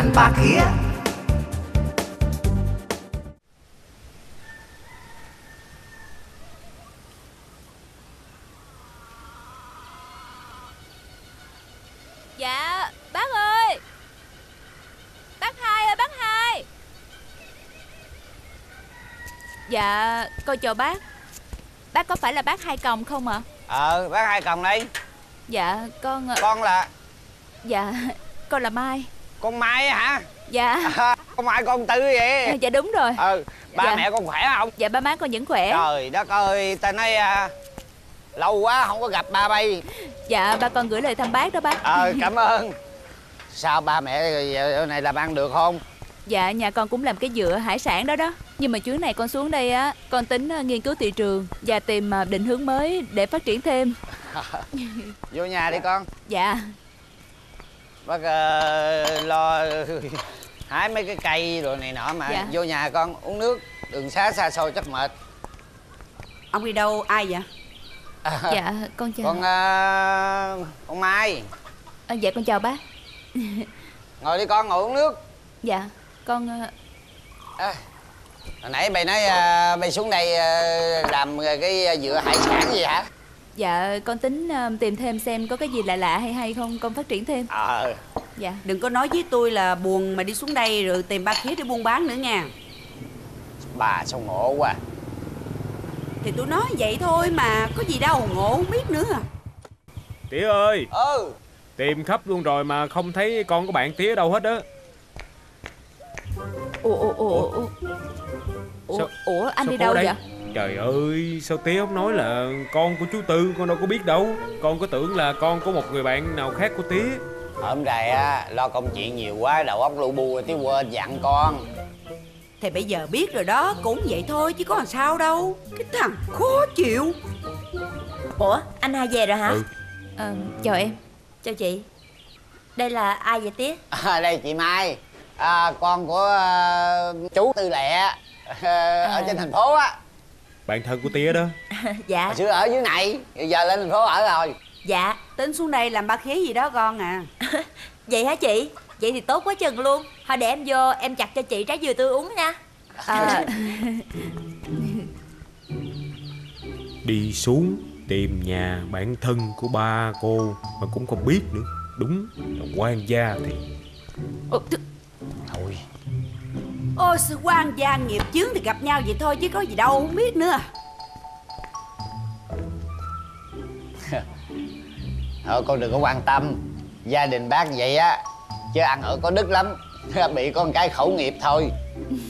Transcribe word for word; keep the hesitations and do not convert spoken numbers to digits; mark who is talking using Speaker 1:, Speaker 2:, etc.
Speaker 1: lên ba khía.
Speaker 2: Dạ bác ơi, bác Hai ơi, bác Hai. Dạ con chào bác. Bác có phải là bác Hai Còng không ạ? À?
Speaker 3: Ờ bác Hai Còng đây.
Speaker 2: Dạ con.
Speaker 3: Con là?
Speaker 2: Dạ con là Mai.
Speaker 3: Con Mai hả?
Speaker 2: Dạ.
Speaker 3: À, con Mai con Tư vậy?
Speaker 2: À, dạ đúng rồi.
Speaker 3: Ừ. Ba
Speaker 2: dạ.
Speaker 3: mẹ con khỏe không?
Speaker 2: Dạ ba má con vẫn khỏe.
Speaker 3: Trời đất ơi, ta nói à, lâu quá không có gặp ba bay.
Speaker 2: Dạ ba con gửi lời thăm bác đó bác.
Speaker 3: Ờ cảm ơn. Sao ba mẹ giờ này làm ăn được không?
Speaker 2: Dạ nhà con cũng làm cái dựa hải sản đó đó. Nhưng mà chuyến này con xuống đây á, con tính nghiên cứu thị trường và tìm định hướng mới để phát triển thêm.
Speaker 3: Vô nhà đi con.
Speaker 2: Dạ.
Speaker 3: Bác uh, lo hái mấy cái cây rồi này nọ mà. Dạ. Vô nhà con uống nước, đường xá xa xôi chắc mệt.
Speaker 4: Ông đi đâu, ai vậy?
Speaker 2: À, dạ con chào.
Speaker 3: Con uh, con Mai.
Speaker 2: À, dạ con chào bác.
Speaker 3: Ngồi đi con, ngồi uống nước.
Speaker 2: Dạ con.
Speaker 3: À, hồi nãy mày nói uh, mày xuống đây uh, làm cái dựa hải sản gì hả?
Speaker 2: Dạ con tính uh, tìm thêm xem có cái gì lạ lạ hay hay không, con phát triển thêm.
Speaker 3: Ờ.
Speaker 2: Dạ.
Speaker 4: Đừng có nói với tôi là buồn mà đi xuống đây rồi tìm ba khía để buôn bán nữa nha.
Speaker 3: Bà sao ngộ quá.
Speaker 4: Thì tôi nói vậy thôi mà, có gì đâu ngộ không biết nữa à.
Speaker 5: Tía ơi.
Speaker 3: Ừ.
Speaker 5: Tìm khắp luôn rồi mà không thấy con của bạn Tía đâu hết á.
Speaker 2: Ủa ủa ủa ủa Ủa,
Speaker 5: sao,
Speaker 2: ủa anh
Speaker 5: sao
Speaker 2: đi đâu vậy?
Speaker 5: Trời ơi, sao Tía không nói là con của chú Tư, con đâu có biết đâu. Con có tưởng là con của một người bạn nào khác của Tía.
Speaker 3: Hôm nay á, lo công chuyện nhiều quá, đầu óc lu bu rồi Tía quên dặn con.
Speaker 4: Thì bây giờ biết rồi đó, cũng vậy thôi chứ có làm sao đâu. Cái thằng khó chịu.
Speaker 6: Ủa, anh Hai về rồi hả?
Speaker 5: Ừ.
Speaker 2: À, chào em.
Speaker 6: Chào chị. Đây là ai vậy Tía?
Speaker 3: À, đây chị Mai, à, con của uh, chú Tư Lẹ à, ở trên thành phố á.
Speaker 5: Bạn thân của Tía đó.
Speaker 6: Dạ.
Speaker 3: Hồi xưa ở dưới này, giờ lên thành phố ở rồi.
Speaker 6: Dạ.
Speaker 4: Tính xuống đây làm ba khía gì đó con à.
Speaker 6: Vậy hả chị? Vậy thì tốt quá chừng luôn. Thôi để em vô, em chặt cho chị trái dừa tươi uống nha.
Speaker 2: À.
Speaker 5: Đi xuống tìm nhà bạn thân của ba cô mà cũng không biết nữa. Đúng là quan gia thì.
Speaker 2: Ủa, th...
Speaker 3: Thôi.
Speaker 4: Ôi sự quan gia nghiệp chướng thì gặp nhau vậy thôi chứ có gì đâu không biết nữa.
Speaker 3: Thôi con đừng có quan tâm. Gia đình bác vậy á, chứ ăn ở có đức lắm. Bị con cái khẩu nghiệp thôi.